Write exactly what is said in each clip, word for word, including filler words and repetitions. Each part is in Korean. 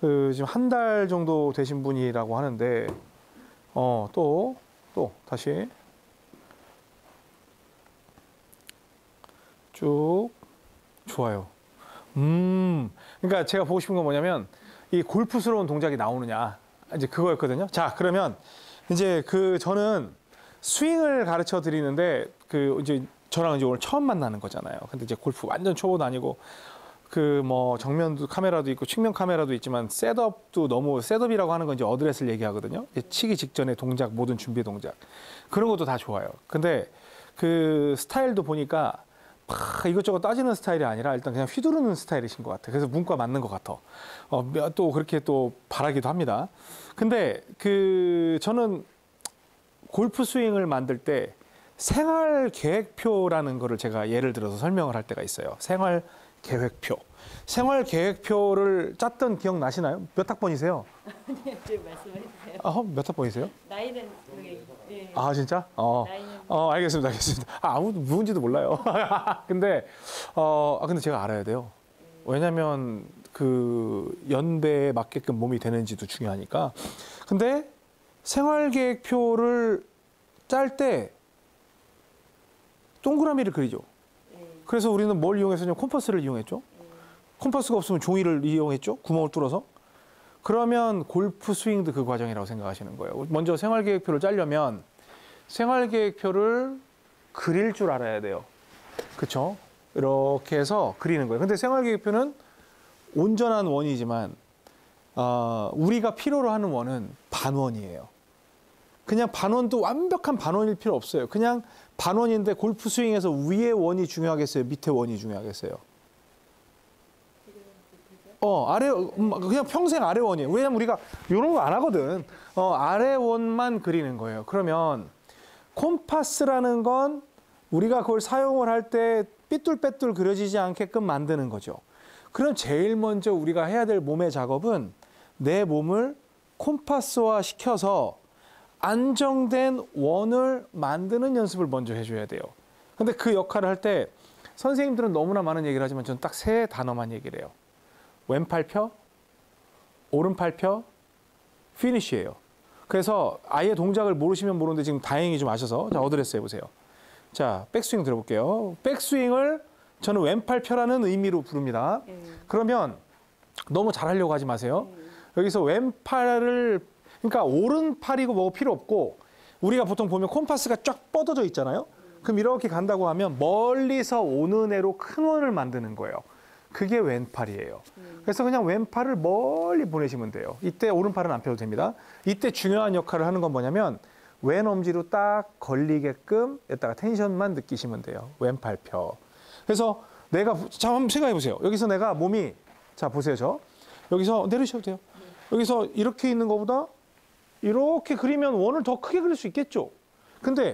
그 지금 한 달 정도 되신 분이라고 하는데 어, 또, 또 다시 쭉 좋아요. 음, 그러니까 제가 보고 싶은 건 뭐냐면 이 골프스러운 동작이 나오느냐 이제 그거였거든요. 자, 그러면 이제 그 저는 스윙을 가르쳐 드리는데 그 이제 저랑 이제 오늘 처음 만나는 거잖아요. 근데 이제 골프 완전 초보도 아니고 그 뭐 정면도 카메라도 있고 측면 카메라도 있지만 셋업도 너무 셋업이라고 하는 건 이제 어드레스를 얘기하거든요. 치기 직전의 동작, 모든 준비 동작 그런 것도 다 좋아요. 근데 그 스타일도 보니까 막 이것저것 따지는 스타일이 아니라 일단 그냥 휘두르는 스타일이신 것 같아요. 그래서 문과 맞는 것 같아. 어, 또 그렇게 또 바라기도 합니다. 근데 그 저는 골프 스윙을 만들 때 생활 계획표라는 거를 제가 예를 들어서 설명을 할 때가 있어요. 생활 계획표. 생활 계획표를 짰던 기억 나시나요? 몇 학번이세요? 네, 좀 말씀해 주세요. 아, 몇 학번이세요? 나이는 여기. 예. 아, 진짜? 어. 나이는 어, 알겠습니다. 알겠습니다. 아, 아무도 누군지도 몰라요. 근데 어, 아, 근데 제가 알아야 돼요. 왜냐면 그 연배에 맞게끔 몸이 되는지도 중요하니까. 근데 생활 계획표를 짤 때 동그라미를 그리죠. 그래서 우리는 뭘 이용했었냐면 콤파스를 이용했죠. 콤파스가 없으면 종이를 이용했죠. 구멍을 뚫어서. 그러면 골프 스윙도 그 과정이라고 생각하시는 거예요. 먼저 생활계획표를 짜려면 생활계획표를 그릴 줄 알아야 돼요. 그렇죠? 이렇게 해서 그리는 거예요. 근데 생활계획표는 온전한 원이지만 어, 우리가 필요로 하는 원은 반원이에요. 그냥 반원도 완벽한 반원일 필요 없어요. 그냥 반원인데 골프 스윙에서 위에 원이 중요하겠어요? 밑에 원이 중요하겠어요? 어, 아래, 그냥 평생 아래 원이에요. 왜냐면 우리가 이런 거 안 하거든. 어, 아래 원만 그리는 거예요. 그러면 콤파스라는 건 우리가 그걸 사용을 할 때 삐뚤빼뚤 그려지지 않게끔 만드는 거죠. 그럼 제일 먼저 우리가 해야 될 몸의 작업은 내 몸을 콤파스화 시켜서 안정된 원을 만드는 연습을 먼저 해줘야 돼요. 근데 그 역할을 할 때 선생님들은 너무나 많은 얘기를 하지만 저는 딱 세 단어만 얘기를 해요. 왼팔 펴, 오른팔 펴, 피니쉬예요. 그래서 아예 동작을 모르시면 모르는데 지금 다행히 좀 아셔서 자, 어드레스 해보세요. 자, 백스윙 들어볼게요. 백스윙을 저는 왼팔 펴라는 의미로 부릅니다. 음. 그러면 너무 잘하려고 하지 마세요. 음. 여기서 왼팔을 그러니까 오른팔이고 뭐 필요 없고 우리가 보통 보면 콤파스가 쫙 뻗어져 있잖아요. 그럼 이렇게 간다고 하면 멀리서 오는 애로 큰 원을 만드는 거예요. 그게 왼팔이에요. 그래서 그냥 왼팔을 멀리 보내시면 돼요. 이때 오른팔은 안 펴도 됩니다. 이때 중요한 역할을 하는 건 뭐냐면 왼 엄지로 딱 걸리게끔 여기다가 텐션만 느끼시면 돼요. 왼팔 펴. 그래서 내가 자 한번 생각해 보세요. 여기서 내가 몸이 자 보세요. 저 여기서 내리셔도 돼요. 여기서 이렇게 있는 것보다 이렇게 그리면 원을 더 크게 그릴 수 있겠죠. 근데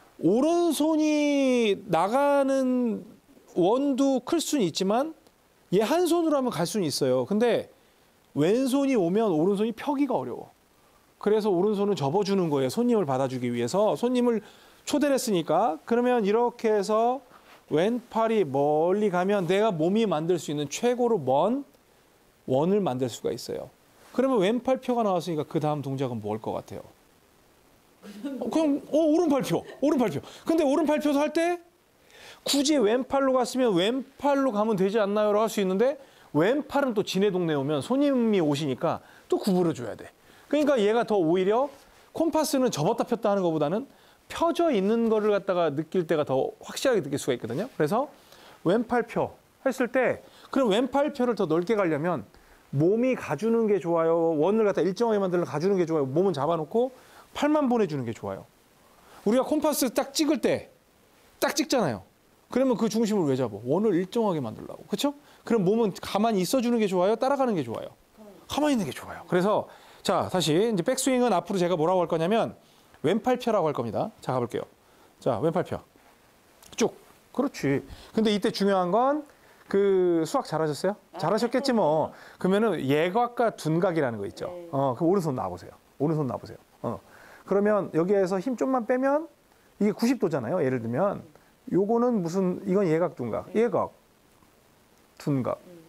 오른손이 나가는 원도 클 수는 있지만 얘 한 손으로 하면 갈 수는 있어요. 근데 왼손이 오면 오른손이 펴기가 어려워. 그래서 오른손은 접어주는 거예요. 손님을 받아주기 위해서. 손님을 초대를 했으니까. 그러면 이렇게 해서 왼팔이 멀리 가면 내가 몸이 만들 수 있는 최고로 먼 원을 만들 수가 있어요. 그러면 왼팔표가 나왔으니까 그 다음 동작은 뭘 것 같아요? 어, 그럼 어, 오른팔표, 오른팔표. 근데 오른팔표도 할 때 굳이 왼팔로 갔으면 왼팔로 가면 되지 않나요? 라고 할 수 있는데 왼팔은 또 지네 동네 오면 손님이 오시니까 또 구부려 줘야 돼. 그러니까 얘가 더 오히려 콤파스는 접었다 폈다 하는 것보다는 펴져 있는 거를 갖다가 느낄 때가 더 확실하게 느낄 수가 있거든요. 그래서 왼팔표 했을 때 그럼 왼팔표를 더 넓게 가려면 몸이 가주는 게 좋아요. 원을 갖다 일정하게 만들려 가주는 게 좋아요. 몸은 잡아놓고 팔만 보내주는 게 좋아요. 우리가 콤파스 딱 찍을 때 딱 찍잖아요. 그러면 그 중심을 왜 잡아? 원을 일정하게 만들려고. 그렇죠? 그럼 몸은 가만히 있어주는 게 좋아요? 따라가는 게 좋아요? 가만히 있는 게 좋아요. 그래서 자 다시 이제 백스윙은 앞으로 제가 뭐라고 할 거냐면 왼팔펴라고 할 겁니다. 자 가볼게요. 자 왼팔펴 쭉. 그렇지. 근데 이때 중요한 건 그 수학 잘하셨어요? 잘하셨겠지 뭐. 그러면은 예각과 둔각이라는 거 있죠. 어, 그 오른손 놔보세요. 오른손 놔보세요. 어. 그러면 여기에서 힘 좀만 빼면 이게 구십 도잖아요. 예를 들면 요거는 무슨 이건 예각 둔각, 예각, 둔각.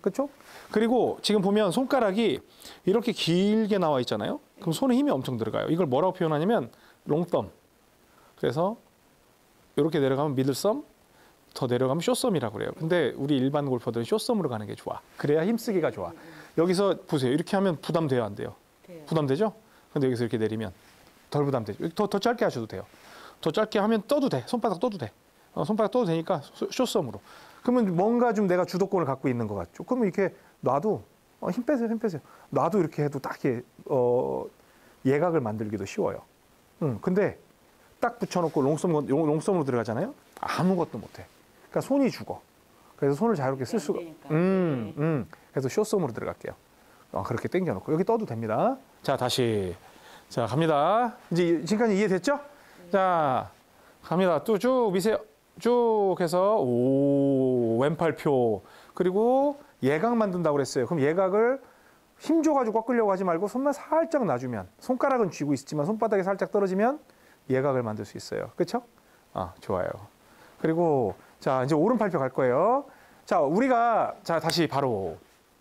그렇죠? 그리고 지금 보면 손가락이 이렇게 길게 나와 있잖아요. 그럼 손에 힘이 엄청 들어가요. 이걸 뭐라고 표현하냐면 롱썸. 그래서 이렇게 내려가면 미들썸, 더 내려가면 쇼썸이라고 그래요. 근데 우리 일반 골퍼들은 쇼썸으로 가는 게 좋아. 그래야 힘쓰기가 좋아. 여기서 보세요. 이렇게 하면 부담돼요, 안 돼요? 돼요. 부담되죠? 근데 여기서 이렇게 내리면 덜 부담되죠. 더, 더 짧게 하셔도 돼요. 더 짧게 하면 떠도 돼. 손바닥 떠도 돼. 어, 손바닥 떠도 되니까 쇼썸으로. 그러면 뭔가 좀 내가 주도권을 갖고 있는 것 같죠. 그러면 이렇게 놔도 어, 힘 빼세요, 힘 빼세요. 놔도 이렇게 해도 딱 이렇게 어, 예각을 만들기도 쉬워요. 응, 근데 딱 붙여놓고 롱썸, 롱썸으로 들어가잖아요. 아무것도 못해. 그러니까 손이 죽어. 그래서 손을 자유롭게 쓸 수가. 음, 음. 그래서 쇼썸으로 들어갈게요. 어, 그렇게 당겨놓고 여기 떠도 됩니다. 자, 다시 자 갑니다. 이제 지금까지 이해됐죠? 자, 갑니다. 또 쭉 미세요. 쭉 해서 오 왼팔표 그리고 예각 만든다고 그랬어요. 그럼 예각을 힘 줘가지고 꺾으려고 하지 말고 손만 살짝 놔주면 손가락은 쥐고 있지만 손바닥이 살짝 떨어지면 예각을 만들 수 있어요. 그렇죠? 아 좋아요. 그리고 자 이제 오른팔표 갈 거예요. 자 우리가 자 다시 바로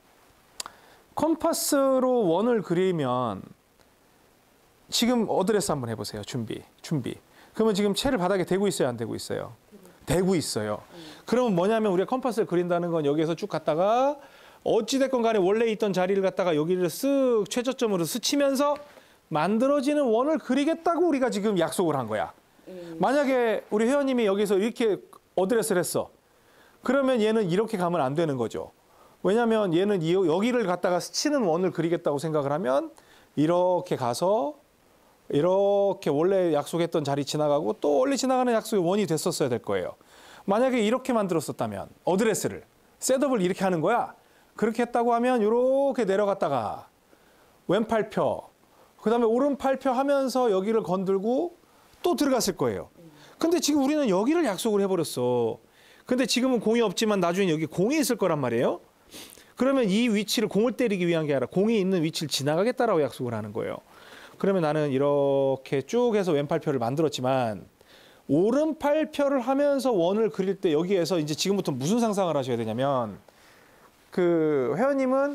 컴파스로 원을 그리면 지금 어드레스 한번 해보세요. 준비 준비. 그러면 지금 채를 바닥에 대고 있어요, 안 대고 있어요? 대고 있어요. 그러면 뭐냐면 우리가 컴파스를 그린다는 건 여기에서 쭉 갔다가 어찌됐건 간에 원래 있던 자리를 갖다가 여기를 쓱 최저점으로 스치면서 만들어지는 원을 그리겠다고 우리가 지금 약속을 한 거야. 만약에 우리 회원님이 여기서 이렇게 어드레스를 했어. 그러면 얘는 이렇게 가면 안 되는 거죠. 왜냐하면 얘는 이- 여기를 갖다가 스치는 원을 그리겠다고 생각을 하면 이렇게 가서 이렇게 원래 약속했던 자리 지나가고 또 원래 지나가는 약속의 원이 됐었어야 될 거예요. 만약에 이렇게 만들었었다면 어드레스를 셋업을 이렇게 하는 거야. 그렇게 했다고 하면 이렇게 내려갔다가 왼팔표 그다음에 오른팔표 하면서 여기를 건들고 또 들어갔을 거예요. 근데 지금 우리는 여기를 약속을 해버렸어. 근데 지금은 공이 없지만 나중에 여기 공이 있을 거란 말이에요. 그러면 이 위치를 공을 때리기 위한 게 아니라 공이 있는 위치를 지나가겠다라고 약속을 하는 거예요. 그러면 나는 이렇게 쭉 해서 왼팔표를 만들었지만 오른팔표를 하면서 원을 그릴 때 여기에서 이제 지금부터 무슨 상상을 하셔야 되냐면 그 회원님은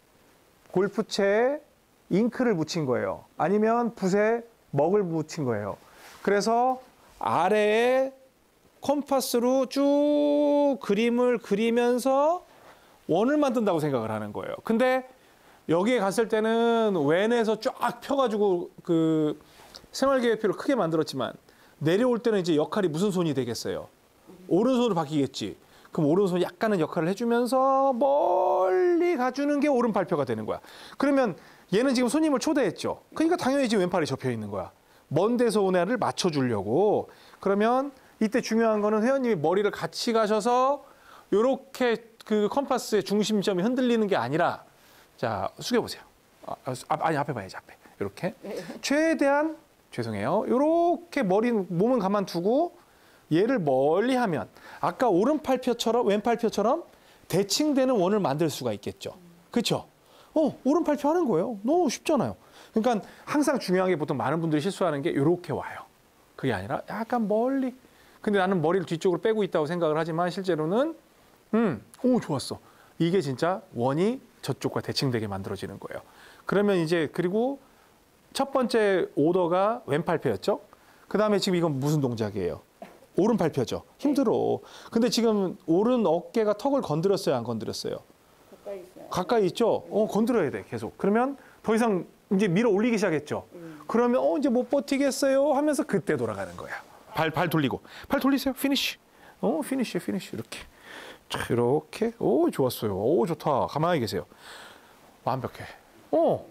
골프채에 잉크를 묻힌 거예요. 아니면 붓에 먹을 묻힌 거예요. 그래서 아래에 컴파스로 쭉 그림을 그리면서 원을 만든다고 생각을 하는 거예요. 근데 여기에 갔을 때는 왼에서 쫙 펴가지고 그 생활계획표를 크게 만들었지만 내려올 때는 이제 역할이 무슨 손이 되겠어요? 오른손으로 바뀌겠지. 그럼 오른손이 약간은 역할을 해주면서 멀리 가주는 게 오른팔표가 되는 거야. 그러면 얘는 지금 손님을 초대했죠. 그러니까 당연히 지금 왼팔이 접혀 있는 거야. 먼 데서 온 애를 맞춰주려고. 그러면 이때 중요한 거는 회원님이 머리를 같이 가셔서 이렇게 그 컴파스의 중심점이 흔들리는 게 아니라 자 숙여보세요. 아, 아니 앞에 봐야지 앞에. 이렇게 최대한 죄송해요. 이렇게 머리 몸은 가만두고 얘를 멀리 하면 아까 오른팔표처럼 왼팔표처럼 대칭되는 원을 만들 수가 있겠죠. 그렇죠? 어 오른팔표 하는 거예요. 너무 쉽잖아요. 그러니까 항상 중요한 게 보통 많은 분들이 실수하는 게 이렇게 와요. 그게 아니라 약간 멀리. 근데 나는 머리를 뒤쪽으로 빼고 있다고 생각을 하지만 실제로는 음, 오 좋았어. 이게 진짜 원이 저쪽과 대칭되게 만들어지는 거예요. 그러면 이제 그리고 첫 번째 오더가 왼팔표였죠. 그 다음에 지금 이건 무슨 동작이에요? 오른팔표죠. 힘들어. 근데 지금 오른 어깨가 턱을 건드렸어요, 안 건드렸어요? 가까이 있어요. 가까이 있죠. 어 건드려야 돼 계속. 그러면 더 이상 이제 밀어 올리기 시작했죠. 음. 그러면 어 이제 못 버티겠어요 하면서 그때 돌아가는 거야. 발 발 돌리고 발 돌리세요. 피니쉬. 어 피니쉬 피니쉬 이렇게. 자, 이렇게. 오 좋았어요. 오 좋다. 가만히 계세요. 완벽해. 어.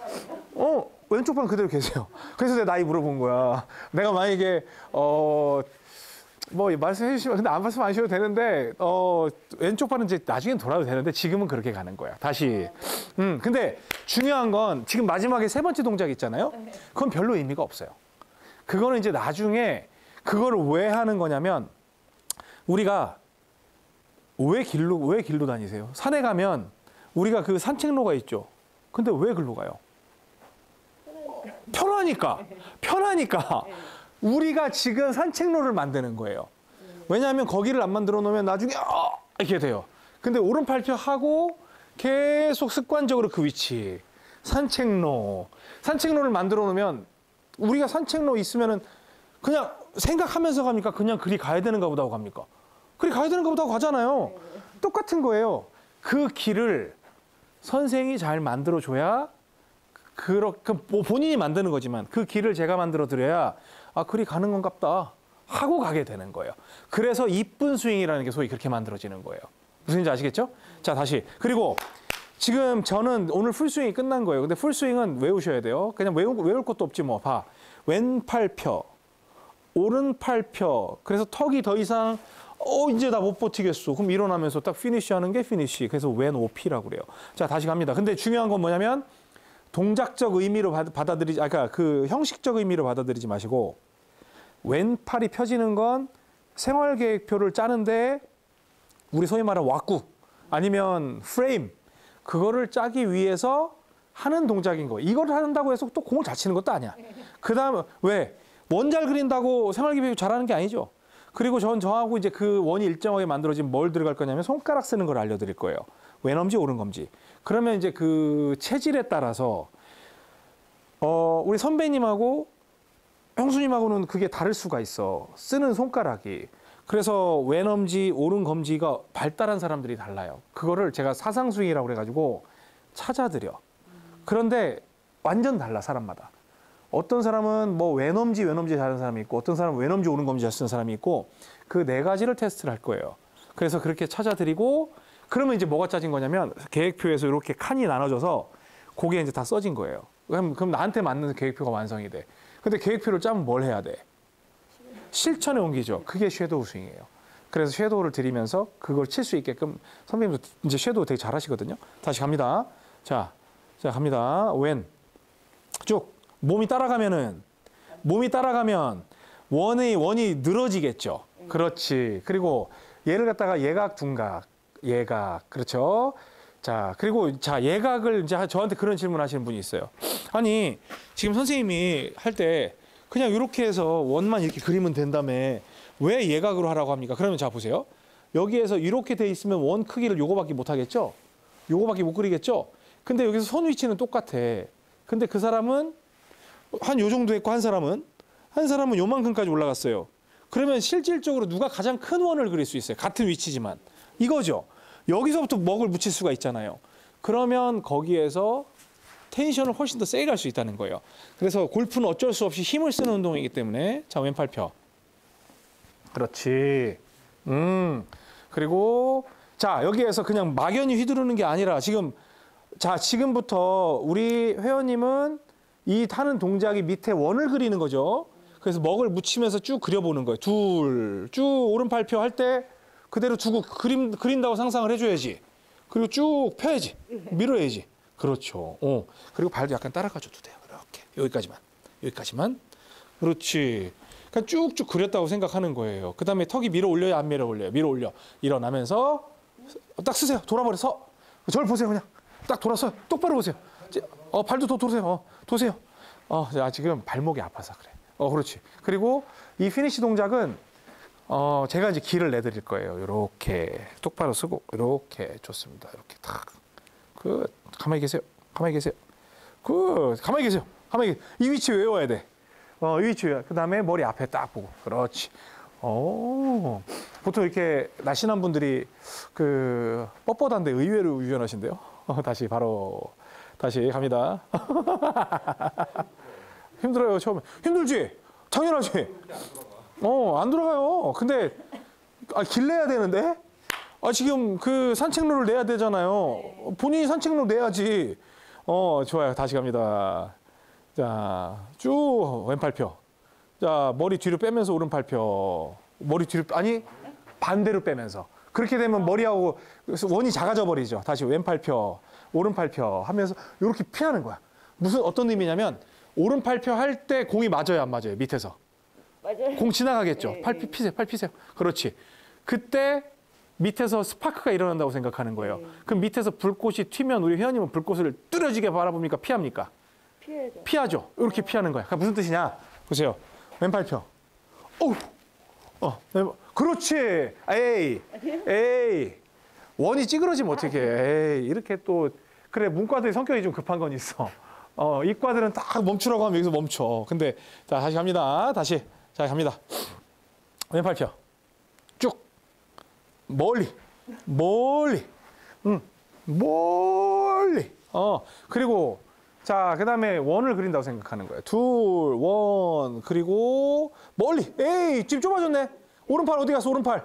어 왼쪽 발 그대로 계세요. 그래서 내가 나이 물어본 거야. 내가 만약에 어. 뭐 말씀해 주시면 근데 안 말씀 안 하셔도 되는데 어 왼쪽 발은 이제 나중엔 돌아도 되는데 지금은 그렇게 가는 거야. 다시. 음 근데 중요한 건 지금 마지막에 세 번째 동작 있잖아요. 그건 별로 의미가 없어요. 그거는 이제 나중에 그거를 왜 하는 거냐면 우리가 왜 길로 왜 길로 다니세요? 산에 가면 우리가 그 산책로가 있죠. 근데 왜 글로 가요? 편하니까. 편하니까. 우리가 지금 산책로를 만드는 거예요. 왜냐하면 거기를 안 만들어 놓으면 나중에 어! 이렇게 돼요. 근데 오른팔표 하고 계속 습관적으로 그 위치. 산책로. 산책로를 만들어 놓으면 우리가 산책로 있으면은 그냥 생각하면서 갑니까? 그냥 그리 가야 되는가 보다 하고 갑니까? 그리 가야 되는가 보다 하고 가잖아요. 똑같은 거예요. 그 길을 선생이 잘 만들어 줘야 그렇게 뭐 본인이 만드는 거지만 그 길을 제가 만들어 드려야 아, 그리 가는 건갑다 하고 가게 되는 거예요. 그래서 이쁜 스윙이라는 게 소위 그렇게 만들어지는 거예요. 무슨 인지 아시겠죠? 자, 다시. 그리고 지금 저는 오늘 풀스윙이 끝난 거예요. 근데 풀스윙은 외우셔야 돼요. 그냥 외우, 외울 것도 없지 뭐. 봐. 왼팔 펴, 오른팔 펴. 그래서 턱이 더 이상 어 이제 나 못 버티겠어. 그럼 일어나면서 딱 피니쉬 하는 게 피니쉬. 그래서 왼 오피라고 그래요. 자, 다시 갑니다. 근데 중요한 건 뭐냐면 동작적 의미로 받, 받아들이지, 아까 그 형식적 의미로 받아들이지 마시고 왼팔이 펴지는 건 생활계획표를 짜는데 우리 소위 말하는 왁구 아니면 프레임 그거를 짜기 위해서 하는 동작인 거. 이걸 한다고 해서 또 공을 잘 치는 것도 아니야. 그 다음 왜? 원 잘 그린다고 생활기획 잘하는 게 아니죠. 그리고 전 저하고 이제 그 원이 일정하게 만들어진 뭘 들어갈 거냐면 손가락 쓰는 걸 알려드릴 거예요. 왼엄지 오른검지. 그러면 이제 그 체질에 따라서 어 우리 선배님하고 형수님하고는 그게 다를 수가 있어. 쓰는 손가락이. 그래서 왼엄지, 오른검지가 발달한 사람들이 달라요. 그거를 제가 사상스윙이라고 그래가지고 찾아드려. 그런데 완전 달라, 사람마다. 어떤 사람은 뭐 왼엄지, 왼엄지 잘하는 사람이 있고 어떤 사람은 왼엄지, 오른검지 잘 쓰는 사람이 있고 그 네 가지를 테스트를 할 거예요. 그래서 그렇게 찾아드리고 그러면 이제 뭐가 짜진 거냐면 계획표에서 이렇게 칸이 나눠져서 그게 이제 다 써진 거예요. 그럼, 그럼 나한테 맞는 계획표가 완성이 돼. 근데 계획표를 짜면 뭘 해야 돼? 실천에 옮기죠. 그게 섀도우 스윙이에요. 그래서 섀도우를 드리면서 그걸 칠 수 있게끔 선배님도 이제 섀도우 되게 잘하시거든요. 다시 갑니다. 자, 자 갑니다. 왼 쭉 몸이 따라가면은 몸이 따라가면 원의 원이 늘어지겠죠. 그렇지. 그리고 얘를 갖다가 예각, 둔각, 예각. 그렇죠. 자, 그리고 자 예각을 이제 저한테 그런 질문하시는 분이 있어요. 아니 지금 선생님이 할 때 그냥 이렇게 해서 원만 이렇게 그리면 된다며 왜 예각으로 하라고 합니까? 그러면 자 보세요. 여기에서 이렇게 돼 있으면 원 크기를 요거밖에 못 하겠죠? 요거밖에 못 그리겠죠? 근데 여기서 손 위치는 똑같아. 근데 그 사람은 한 요 정도 했고 한 사람은 한 사람은 요만큼까지 올라갔어요. 그러면 실질적으로 누가 가장 큰 원을 그릴 수 있어요. 같은 위치지만. 이거죠. 여기서부터 먹을 묻힐 수가 있잖아요. 그러면 거기에서 텐션을 훨씬 더 세게 갈 수 있다는 거예요. 그래서 골프는 어쩔 수 없이 힘을 쓰는 운동이기 때문에 자 왼팔 펴. 그렇지. 음. 그리고 자 여기에서 그냥 막연히 휘두르는 게 아니라 지금 자 지금부터 우리 회원님은 이 타는 동작이 밑에 원을 그리는 거죠. 그래서 먹을 묻히면서 쭉 그려보는 거예요. 둘, 쭉 오른팔 펴 할 때 그대로 두고 그림, 그린다고 상상을 해줘야지. 그리고 쭉 펴야지. 밀어야지. 그렇죠. 어. 그리고 발도 약간 따라가줘도 돼요. 이렇게. 여기까지만. 여기까지만. 그렇지. 그러니까 쭉쭉 그렸다고 생각하는 거예요. 그 다음에 턱이 밀어 올려요? 안 밀어 올려요? 밀어 올려. 일어나면서 딱 쓰세요. 돌아버려서. 저를 보세요. 그냥. 딱 돌아서 똑바로 보세요. 어, 발도 더 도세요. 어, 도세요. 어, 자, 지금 발목이 아파서 그래. 어, 그렇지. 그리고 이 피니시 동작은 어, 제가 이제 길을 내드릴 거예요. 이렇게 똑바로 쓰고 이렇게 좋습니다. 이렇게 탁. 그 가만히 계세요. 가만히 계세요. 그 가만히 계세요. 가만히 계세요. 이 위치 외워야 돼. 어, 이 위치 외워. 그다음에 머리 앞에 딱 보고. 그렇지. 오. 보통 이렇게 날씬한 분들이 그 뻣뻣한데 의외로 유연하신데요. 어, 다시 바로 다시 갑니다. 힘들어요 처음에. 힘들지? 당연하지. 어, 안 들어가요. 근데 아, 길 내야 되는데? 아, 지금 그 산책로를 내야 되잖아요. 본인이 산책로 내야지. 어, 좋아요. 다시 갑니다. 자, 쭉 왼팔 펴. 자, 머리 뒤로 빼면서 오른팔 펴. 머리 뒤로 아니 반대로 빼면서. 그렇게 되면 머리하고 원이 작아져 버리죠. 다시 왼팔 펴, 오른팔 펴 하면서 이렇게 피하는 거야. 무슨 어떤 의미냐면 오른팔 펴 할 때 공이 맞아요, 안 맞아요? 밑에서. 맞아요. 공 지나가겠죠. 네, 팔 피세요, 팔 피세요. 그렇지. 그때 밑에서 스파크가 일어난다고 생각하는 거예요. 네. 그럼 밑에서 불꽃이 튀면 우리 회원님은 불꽃을 뚜려지게 바라봅니까? 피합니까? 피해야죠. 피하죠. 이렇게 피하는 거야. 그러니까 무슨 뜻이냐? 보세요. 왼팔 펴. 어우. 어, 그렇지. 에이, 에이. 원이 찌그러지면 어떻게 해. 에이, 이렇게 또 그래 문과들이 성격이 좀 급한 건 있어. 어, 이과들은 딱 멈추라고 하면 여기서 멈춰. 근데 자 다시 갑니다. 다시 자 갑니다. 왼팔 펴. 쭉 멀리 멀리 응 멀리 어 그리고 자 그다음에 원을 그린다고 생각하는 거예요. 둘 원 그리고 멀리 에이 지금 좁아졌네. 오른팔 어디 갔어? 오른팔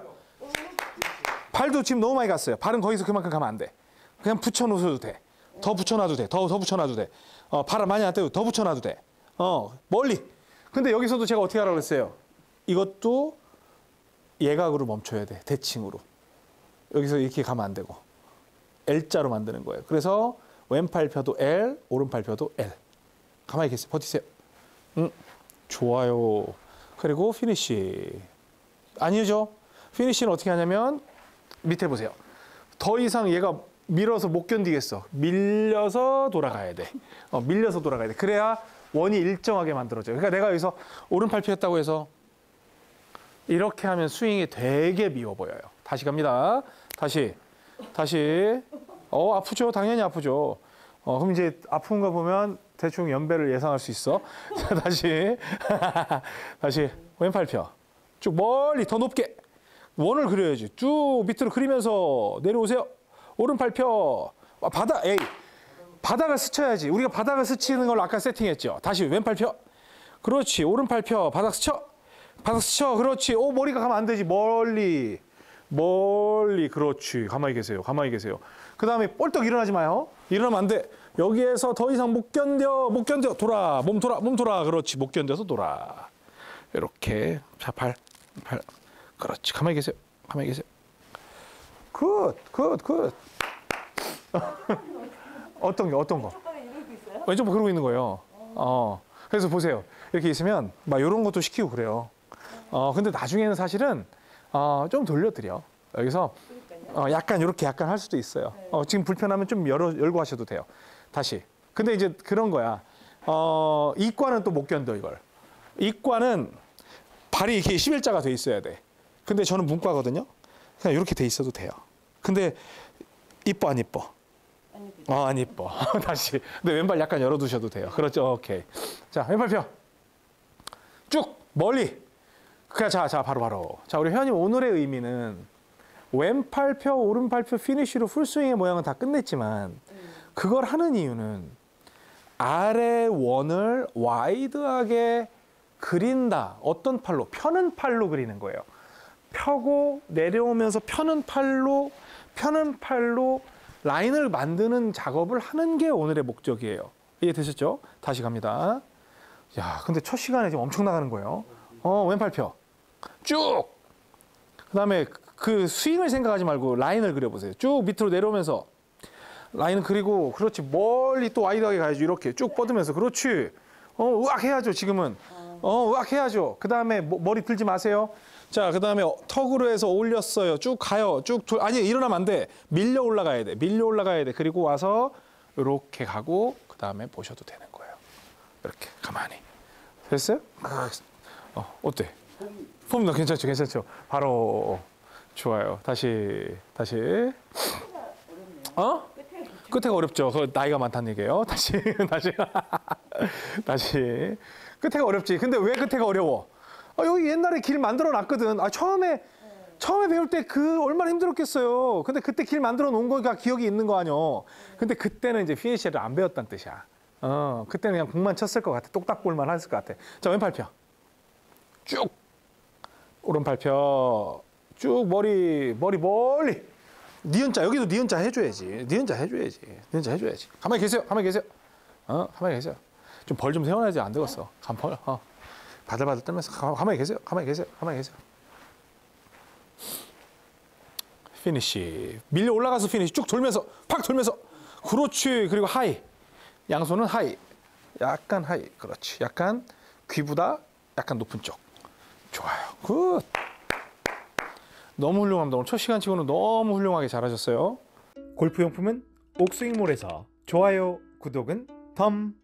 발도 지금 너무 많이 갔어요. 발은 거기서 그만큼 가면 안 돼. 그냥 붙여놓으셔도 돼. 더 붙여놔도 돼. 더 더 붙여놔도 돼. 어, 발을 많이 안 떼고 더 붙여놔도 돼. 어 멀리. 근데 여기서도 제가 어떻게 하라고 그랬어요? 이것도 예각으로 멈춰야 돼. 대칭으로. 여기서 이렇게 가면 안 되고 L자로 만드는 거예요. 그래서 왼팔 펴도 L, 오른팔 펴도 L. 가만히 계세요. 버티세요. 음, 좋아요. 그리고 피니쉬. 아니죠? 피니쉬는 어떻게 하냐면 밑에 보세요. 더 이상 얘가 밀어서 못 견디겠어. 밀려서 돌아가야 돼. 어, 밀려서 돌아가야 돼. 그래야 원이 일정하게 만들어져요. 그러니까 내가 여기서 오른팔 폈다고 해서 이렇게 하면 스윙이 되게 미워 보여요. 다시 갑니다. 다시, 다시. 어, 아프죠? 당연히 아프죠. 어, 그럼 이제 아픈 거 보면 대충 연배를 예상할 수 있어. 자, 다시. 다시. 왼팔 펴. 쭉 멀리 더 높게. 원을 그려야지. 쭉 밑으로 그리면서 내려오세요. 오른팔 펴. 아, 바닥, 에이. 바닥을 스쳐야지. 우리가 바닥을 스치는 걸 아까 세팅했죠. 다시 왼팔 펴. 그렇지. 오른팔 펴. 바닥 스쳐. 바닥 스쳐. 그렇지. 오, 머리가 가면 안 되지. 멀리. 멀리. 그렇지. 가만히 계세요. 가만히 계세요. 그 다음에 뻘떡 일어나지 마요. 일어나면 안 돼. 여기에서 더 이상 못 견뎌. 못 견뎌. 돌아. 몸 돌아. 몸 돌아. 그렇지. 못 견뎌서 돌아. 이렇게. 자, 발. 발. 그렇지. 가만히 계세요. 가만히 계세요. 굿. 굿. 굿. 어떤 게 어떤 거? 왼쪽 뭐 그러고 있는 거예요. 어. 그래서 보세요. 이렇게 있으면 막 이런 것도 시키고 그래요. 어, 근데 나중에는 사실은 어, 좀 돌려드려. 여기서 어, 약간 이렇게 약간 할 수도 있어요. 어, 지금 불편하면 좀 열어, 열고 하셔도 돼요. 다시. 근데 이제 그런 거야. 어, 이과는 또 못 견뎌 이걸. 이과는 발이 이렇게 십일자가 돼 있어야 돼. 근데 저는 문과거든요. 그냥 이렇게 돼 있어도 돼요. 근데 이뻐 안 이뻐? 어, 안 이뻐. 다시. 근데 왼발 약간 열어두셔도 돼요. 그렇죠. 오케이. 자, 왼발 펴. 쭉 멀리. 그래, 자, 자, 바로 바로. 자, 우리 회원님 오늘의 의미는 왼팔 펴, 오른팔 펴, 피니쉬로 풀스윙의 모양은 다 끝냈지만 그걸 하는 이유는 아래 원을 와이드하게 그린다. 어떤 팔로? 펴는 팔로 그리는 거예요. 펴고 내려오면서 펴는 팔로, 펴는 팔로 라인을 만드는 작업을 하는 게 오늘의 목적이에요. 이해되셨죠? 다시 갑니다. 야, 근데 첫 시간에 지금 엄청 나가는 거예요. 어, 왼팔 펴. 쭉! 그 다음에 그 스윙을 생각하지 말고 라인을 그려보세요. 쭉 밑으로 내려오면서 라인을 그리고, 그렇지. 멀리 또 와이드하게 가야죠. 이렇게 쭉 뻗으면서. 그렇지. 어, 으악 해야죠, 지금은. 어, 으악 해야죠. 그 다음에 머리 들지 마세요. 자, 그 다음에 턱으로 해서 올렸어요. 쭉 가요. 쭉, 도... 아니, 일어나면 안 돼. 밀려 올라가야 돼. 밀려 올라가야 돼. 그리고 와서 이렇게 가고, 그 다음에 보셔도 되는 거예요. 이렇게, 가만히. 됐어요? 어, 어때? 폼, 폼 괜찮죠? 괜찮죠? 바로. 좋아요. 다시, 다시. 어? 끝에가 어렵죠. 그 나이가 많다는 얘기예요. 다시, 다시. 다시. 끝에가 어렵지. 근데 왜 끝에가 어려워? 아, 여기 옛날에 길 만들어 놨거든. 아, 처음에, 네. 처음에 배울 때 그 얼마나 힘들었겠어요. 근데 그때 길 만들어 놓은 거가 기억이 있는 거 아니요. 근데 그때는 이제 피니쉬를 안 배웠다는 뜻이야. 어, 그때는 그냥 공만 쳤을 것 같아. 똑딱볼만 했을 것 같아. 자, 왼팔 펴. 쭉. 오른팔 펴. 쭉 머리, 머리 멀리. 니은자, 여기도 니은자 해줘야지. 니은자 해줘야지. 니은자 해줘야지. 가만히 계세요. 가만히 계세요. 어, 가만히 계세요. 좀 벌 좀 세워놔야지. 안 되겠어. 간벌, 어. 바들바들 떨면서 가만히 계세요. 가만히 계세요. 가만히 계세요. 피니쉬. 밀려 올라가서 피니쉬. 쭉 돌면서 팍 돌면서. 그렇지. 그리고 하이. 양손은 하이. 약간 하이. 그렇지. 약간 귀보다 약간 높은 쪽. 좋아요. 굿. 너무 훌륭합니다. 오늘 첫 시간 치고는 너무 훌륭하게 잘하셨어요. 골프용품은 옥스윙몰에서 좋아요, 구독은 덤.